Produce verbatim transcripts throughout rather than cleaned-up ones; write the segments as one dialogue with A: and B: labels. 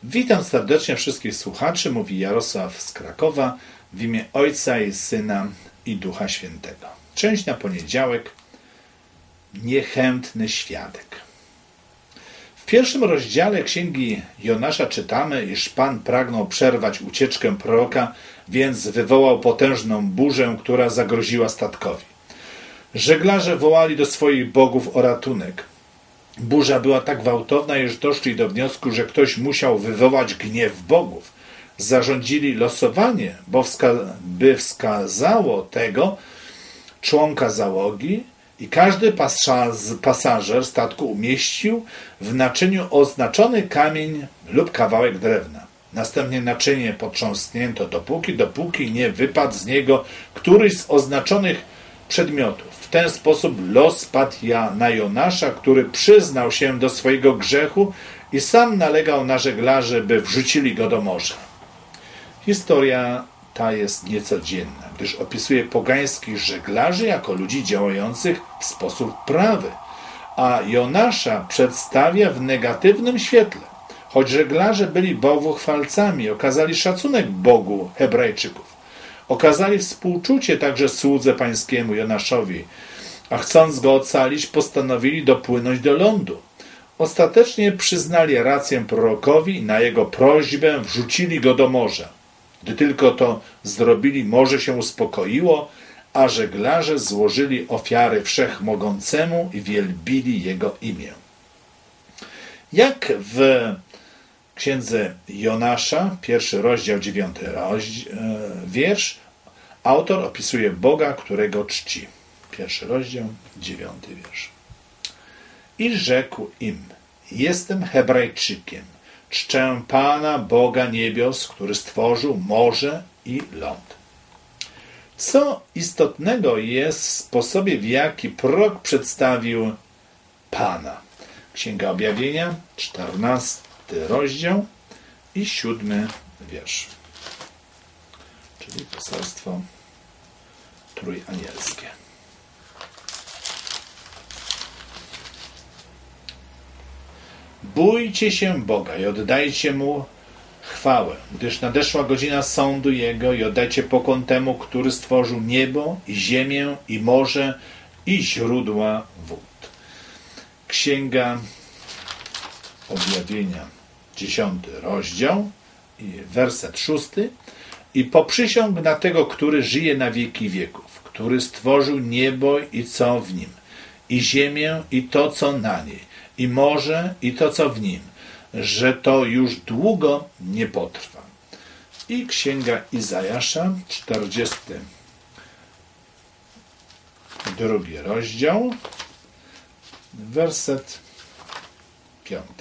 A: Witam serdecznie wszystkich słuchaczy, mówi Jarosław z Krakowa, w imię Ojca i Syna i Ducha Świętego. Część na poniedziałek. Niechętny świadek. W pierwszym rozdziale Księgi Jonasza czytamy, iż Pan pragnął przerwać ucieczkę proroka, więc wywołał potężną burzę, która zagroziła statkowi. Żeglarze wołali do swoich bogów o ratunek. Burza była tak gwałtowna, iż doszli do wniosku, że ktoś musiał wywołać gniew bogów. Zarządzili losowanie, bo wska- by wskazało tego członka załogi i każdy pasaz- pasażer statku umieścił w naczyniu oznaczony kamień lub kawałek drewna. Następnie naczynie potrząsnięto dopóki, dopóki nie wypadł z niego któryś z oznaczonych przedmiotów. W ten sposób los padł na Jonasza, który przyznał się do swojego grzechu i sam nalegał na żeglarzy, by wrzucili go do morza. Historia ta jest niecodzienna, gdyż opisuje pogańskich żeglarzy jako ludzi działających w sposób prawy, a Jonasza przedstawia w negatywnym świetle. Choć żeglarze byli bałwochwalcami, okazali szacunek Bogu Hebrajczyków. Okazali współczucie także słudze pańskiemu Jonaszowi, a chcąc go ocalić, postanowili dopłynąć do lądu. Ostatecznie przyznali rację prorokowi i na jego prośbę wrzucili go do morza. Gdy tylko to zrobili, morze się uspokoiło, a żeglarze złożyli ofiary Wszechmogącemu i wielbili jego imię. Jak w Księdze Jonasza, pierwszy rozdział, dziewiąty rozdział, wiersz, autor opisuje Boga, którego czci. Pierwszy rozdział, dziewiąty wiersz. I rzekł im: jestem Hebrajczykiem, czczę Pana, Boga niebios, który stworzył morze i ląd. Co istotnego jest w sposobie, w jaki prorok przedstawił Pana. Księga Objawienia, czternasty rozdział i siódmy wiersz. Czyli poselstwo trójanielskie. Bójcie się Boga i oddajcie Mu chwałę, gdyż nadeszła godzina sądu Jego i oddajcie pokłon temu, który stworzył niebo i ziemię i morze i źródła wód. Księga Objawienia, dziesiąty rozdział i werset szósty. I poprzysiąg na tego, który żyje na wieki wieków, który stworzył niebo i co w nim, i ziemię i to, co na niej, i morze i to, co w nim, że to już długo nie potrwa. I Księga Izajasza, czterdziesty drugi rozdział, werset piąty.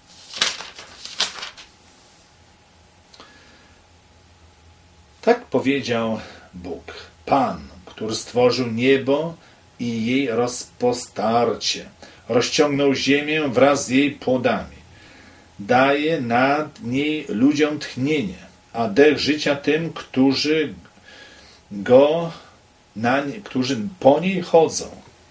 A: Tak powiedział Bóg, Pan, który stworzył niebo i jej rozpostarcie, rozciągnął ziemię wraz z jej płodami, daje nad niej ludziom tchnienie, a dech życia tym, którzy go na nie, którzy po niej chodzą.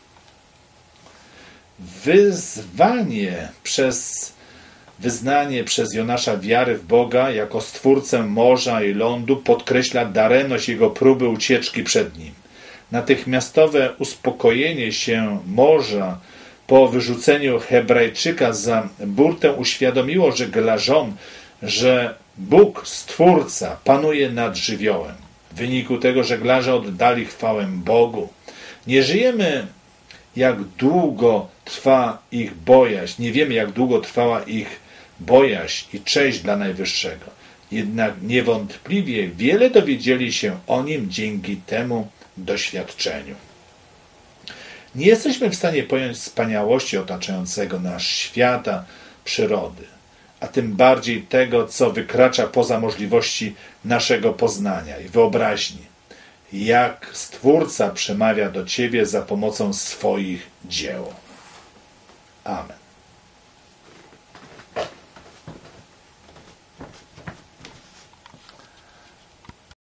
A: Wyzwanie przez Wyznanie przez Jonasza wiary w Boga jako Stwórcę morza i lądu podkreśla daremność jego próby ucieczki przed nim. Natychmiastowe uspokojenie się morza po wyrzuceniu Hebrajczyka za burtę uświadomiło żeglarzom, że Bóg, Stwórca, panuje nad żywiołem. W wyniku tego żeglarze oddali chwałę Bogu. Nie żyjemy, jak długo trwa ich bojaźń. Nie wiemy, jak długo trwała ich bojaźń i cześć dla Najwyższego. Jednak niewątpliwie wiele dowiedzieli się o Nim dzięki temu doświadczeniu. Nie jesteśmy w stanie pojąć wspaniałości otaczającego nas świata, przyrody, a tym bardziej tego, co wykracza poza możliwości naszego poznania i wyobraźni. Jak Stwórca przemawia do Ciebie za pomocą swoich dzieł. Amen.